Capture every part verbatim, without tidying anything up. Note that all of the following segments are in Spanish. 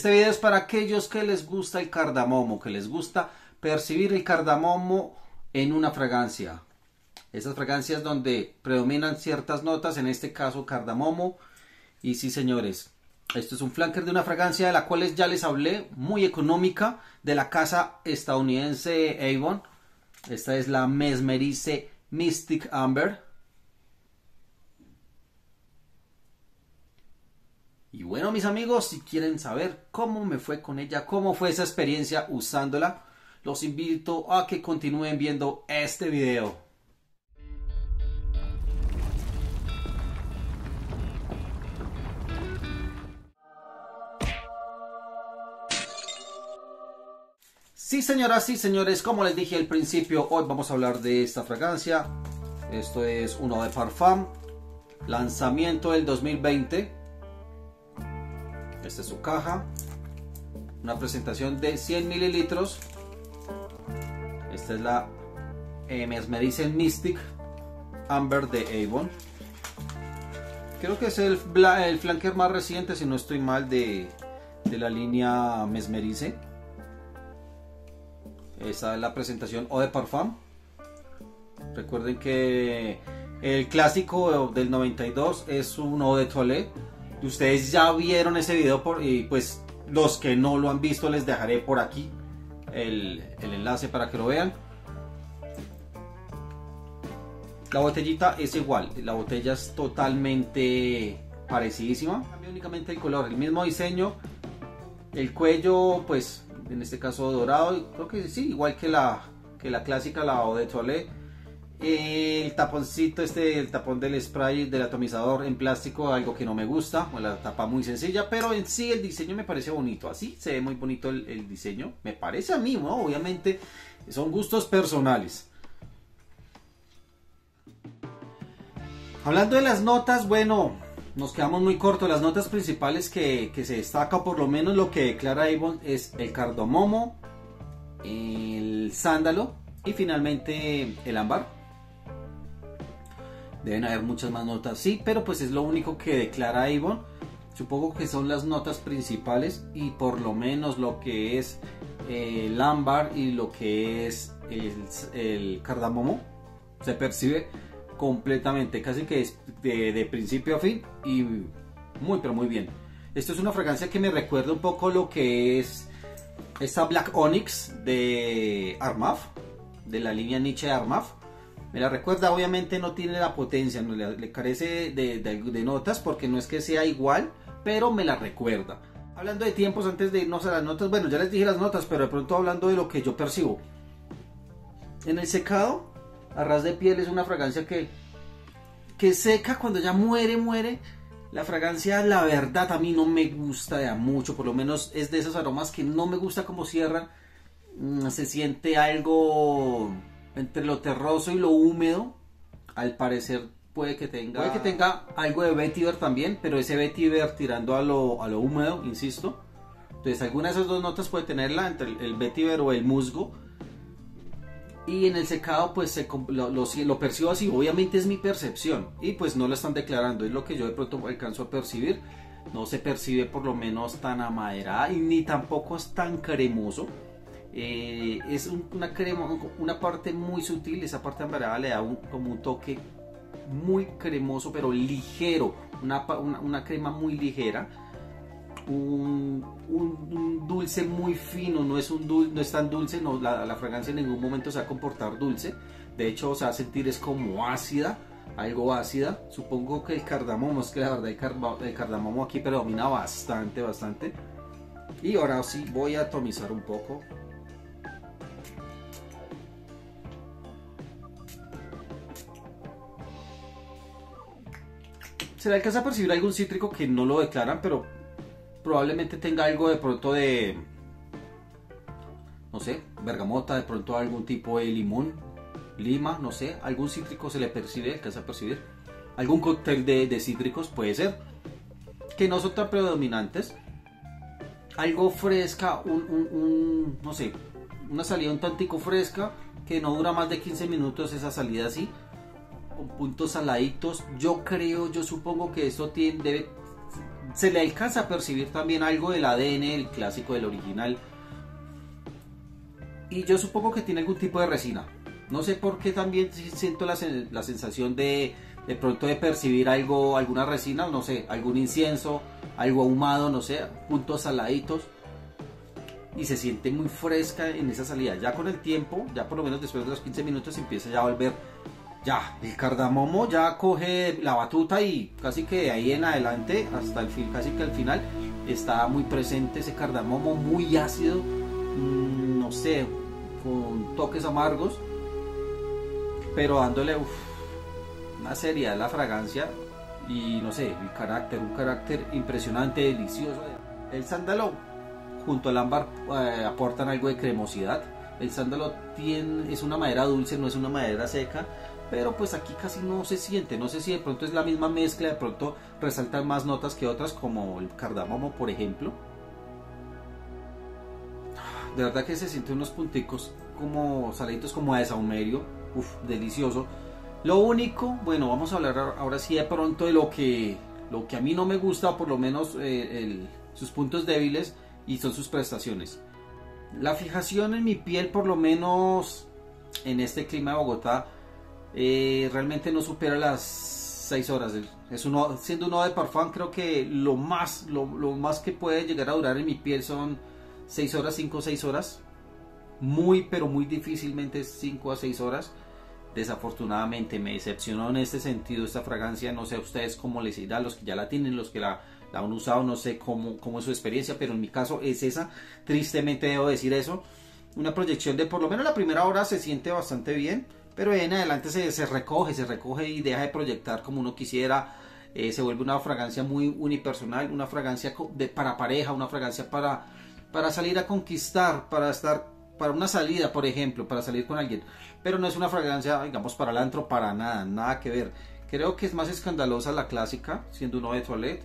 Este video es para aquellos que les gusta el cardamomo, que les gusta percibir el cardamomo en una fragancia. Esas fragancias donde predominan ciertas notas, en este caso cardamomo. Y sí, señores, esto es un flanker de una fragancia de la cual ya les hablé, muy económica, de la casa estadounidense Avon. Esta es la Mesmerize Mystic Amber. Y bueno, mis amigos, si quieren saber cómo me fue con ella, cómo fue esa experiencia usándola, los invito a que continúen viendo este video. Sí, señoras y señores, como les dije al principio, hoy vamos a hablar de esta fragancia. Esto es un Eau de Parfum, lanzamiento del dos mil veinte. Esta es su caja, una presentación de cien mililitros. Esta es la eh, Mesmerize Mystic Amber de Avon. Creo que es el, el flanker más reciente, si no estoy mal, de, de la línea Mesmerize. Esta es la presentación Eau de Parfum. Recuerden que el clásico del noventa y dos es un Eau de Toilette. Ustedes ya vieron ese video por, y pues los que no lo han visto les dejaré por aquí el, el enlace para que lo vean. La botellita es igual, la botella es totalmente parecidísima. Cambia únicamente el color, el mismo diseño, el cuello pues en este caso dorado, creo que sí, igual que la, que la clásica, la Eau de Toilette. El taponcito, este, el tapón del spray del atomizador en plástico, algo que no me gusta, o la tapa muy sencilla, pero en sí el diseño me parece bonito, así se ve muy bonito el, el diseño, me parece a mí, ¿no? Obviamente son gustos personales. Hablando de las notas, bueno, nos quedamos muy cortos. Las notas principales que, que se destaca, por lo menos lo que declara Avon, es el cardamomo, el sándalo y finalmente el ámbar. Deben haber muchas más notas, sí, pero pues es lo único que declara Avon. Supongo que son las notas principales y por lo menos lo que es el ámbar y lo que es el, el cardamomo se percibe completamente, casi que es de, de principio a fin y muy pero muy bien. Esto es una fragancia que me recuerda un poco lo que es esta Black Onyx de Armaf, de la línea Niche Armaf. Me la recuerda, obviamente no tiene la potencia, no le, le carece de, de, de notas porque no es que sea igual, pero me la recuerda. Hablando de tiempos, antes de irnos a las notas, bueno, ya les dije las notas, pero de pronto hablando de lo que yo percibo. En el secado, a ras de piel es una fragancia que, que seca cuando ya muere, muere. La fragancia, la verdad, a mí no me gusta de a mucho, por lo menos es de esos aromas que no me gusta como cierran. Se siente algo entre lo terroso y lo húmedo. Al parecer puede que tenga puede que tenga algo de vetiver también, pero ese vetiver tirando a lo, a lo húmedo, insisto. Entonces alguna de esas dos notas puede tenerla, entre el, el vetiver o el musgo. Y en el secado pues se, lo, lo, lo percibo así, obviamente es mi percepción y pues no lo están declarando, es lo que yo de pronto alcanzo a percibir. No se percibe por lo menos tan amaderada y ni tampoco es tan cremoso. Eh, es un, una crema, una parte muy sutil, esa parte amaderada le da un, como un toque muy cremoso pero ligero, una, una, una crema muy ligera, un, un, un dulce muy fino, no es, un dul, no es tan dulce, no, la, la fragancia en ningún momento se va a comportar dulce, de hecho se va a sentir es como ácida, algo ácida. Supongo que el cardamomo, es que la verdad el, carba, el cardamomo aquí predomina bastante, bastante. Y ahora sí voy a atomizar un poco. Se le alcanza a percibir algún cítrico que no lo declaran, pero probablemente tenga algo de pronto de, no sé, bergamota, de pronto algún tipo de limón, lima, no sé, algún cítrico se le percibe, alcanza a percibir. Algún cóctel de, de cítricos puede ser, que no son tan predominantes. Algo fresca, un, un, un, no sé, una salida un tantico fresca, que no dura más de quince minutos esa salida así. Con puntos saladitos, yo creo, yo supongo que esto tiene, debe, se le alcanza a percibir también algo del A D N del clásico, del original. Y yo supongo que tiene algún tipo de resina. No sé por qué también siento la, la sensación de de pronto de percibir algo, alguna resina, no sé, algún incienso, algo ahumado, no sé, puntos saladitos. Y se siente muy fresca en esa salida. Ya con el tiempo, ya por lo menos después de los quince minutos empieza ya a volver. Ya, el cardamomo ya coge la batuta y casi que de ahí en adelante, hasta el fin, casi que al final, está muy presente ese cardamomo muy ácido, mmm, no sé, con toques amargos, pero dándole uf, una seriedad a la fragancia y no sé, el carácter, un carácter impresionante, delicioso. El sándalo junto al ámbar eh, aportan algo de cremosidad. El sándalo tiene, es una madera dulce, no es una madera seca, pero pues aquí casi no se siente. No sé si de pronto es la misma mezcla, de pronto resaltan más notas que otras, como el cardamomo por ejemplo. De verdad que se sienten unos punticos como saladitos, como a desahumerio. Uf, delicioso. Lo único, bueno, vamos a hablar ahora sí de pronto de lo que, lo que a mí no me gusta, o por lo menos eh, el, sus puntos débiles, y son sus prestaciones. La fijación en mi piel, por lo menos en este clima de Bogotá, eh, realmente no supera las seis horas. Es uno, siendo uno de parfum, creo que lo más, lo, lo más que puede llegar a durar en mi piel son seis horas, cinco o seis horas. Muy, pero muy difícilmente cinco a seis horas. Desafortunadamente me decepcionó en este sentido esta fragancia. No sé a ustedes cómo les irá, los que ya la tienen, los que la, la han usado, no sé cómo, cómo es su experiencia, pero en mi caso es esa. Tristemente debo decir eso. Una proyección de por lo menos la primera hora se siente bastante bien, pero en adelante se, se recoge, se recoge y deja de proyectar como uno quisiera. Eh, se vuelve una fragancia muy unipersonal, una fragancia de, para pareja, una fragancia para, para salir a conquistar, para estar, para una salida, por ejemplo, para salir con alguien. Pero no es una fragancia, digamos, para el antro, para nada, nada que ver. Creo que es más escandalosa la clásica, siendo uno de toilette.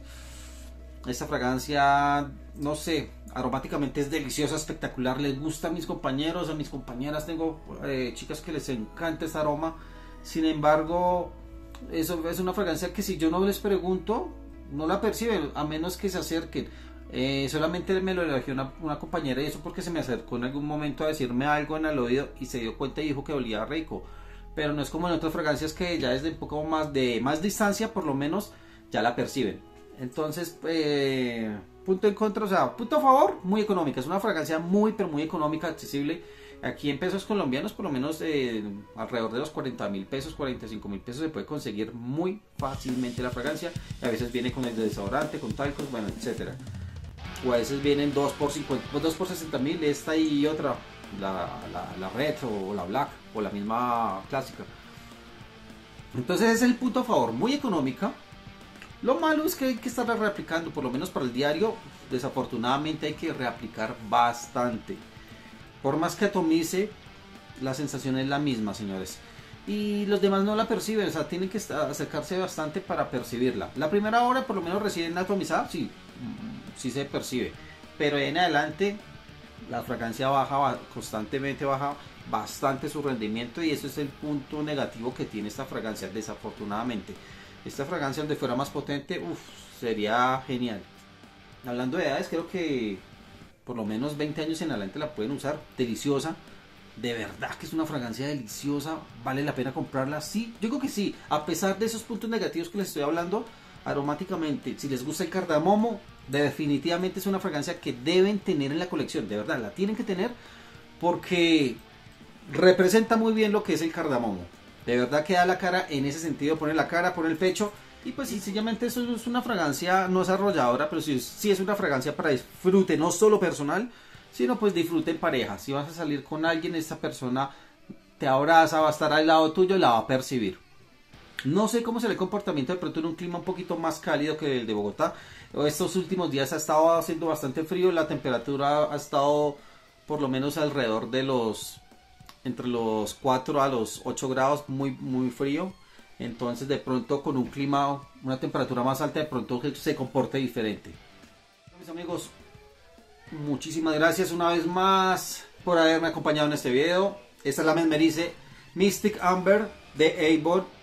Esta fragancia, no sé, aromáticamente es deliciosa, espectacular. Les gusta a mis compañeros, a mis compañeras. Tengo eh, chicas que les encanta este aroma. Sin embargo, eso es una fragancia que si yo no les pregunto, no la perciben, a menos que se acerquen. Eh, solamente me lo eligió una, una compañera, y eso porque se me acercó en algún momento a decirme algo en el oído y se dio cuenta y dijo que olía rico. Pero no es como en otras fragancias que ya desde un poco más de más distancia, por lo menos, ya la perciben. Entonces, eh, punto en contra, o sea, punto a favor, muy económica. Es una fragancia muy, pero muy económica, accesible. Aquí en pesos colombianos, por lo menos eh, alrededor de los cuarenta mil pesos, cuarenta y cinco mil pesos, se puede conseguir muy fácilmente la fragancia. Y a veces viene con el desodorante, con talcos, bueno, etcétera. O a veces vienen dos por sesenta mil, esta y otra, la, la, la red o la black o la misma clásica. Entonces es el punto a favor, muy económica. Lo malo es que hay que estar reaplicando, por lo menos para el diario. Desafortunadamente hay que reaplicar bastante. Por más que atomice, la sensación es la misma, señores. Y los demás no la perciben, o sea, tienen que acercarse bastante para percibirla. La primera hora, por lo menos recién atomizada, sí, sí se percibe. Pero en adelante, la fragancia baja, constantemente baja bastante su rendimiento. Y eso es el punto negativo que tiene esta fragancia, desafortunadamente. Esta fragancia, donde fuera más potente, uff, sería genial. Hablando de edades, creo que por lo menos veinte años en adelante la pueden usar. Deliciosa, de verdad que es una fragancia deliciosa. ¿Vale la pena comprarla? Sí, yo creo que sí. A pesar de esos puntos negativos que les estoy hablando, aromáticamente, si les gusta el cardamomo, definitivamente es una fragancia que deben tener en la colección. De verdad, la tienen que tener porque representa muy bien lo que es el cardamomo. De verdad que da la cara en ese sentido, pone la cara, pone el pecho. Y pues sencillamente eso es una fragancia, no es arrolladora, pero sí, sí es una fragancia para disfrute, no solo personal, sino pues disfrute en pareja. Si vas a salir con alguien, esta persona te abraza, va a estar al lado tuyo y la va a percibir. No sé cómo será el comportamiento de pronto en un clima un poquito más cálido que el de Bogotá. Estos últimos días ha estado haciendo bastante frío, la temperatura ha estado por lo menos alrededor de los... entre los cuatro a los ocho grados, muy muy frío. Entonces de pronto con un clima, una temperatura más alta, de pronto se comporte diferente. Mis amigos, muchísimas gracias una vez más por haberme acompañado en este video. Esta es la Mesmerize Mystic Amber de Avon.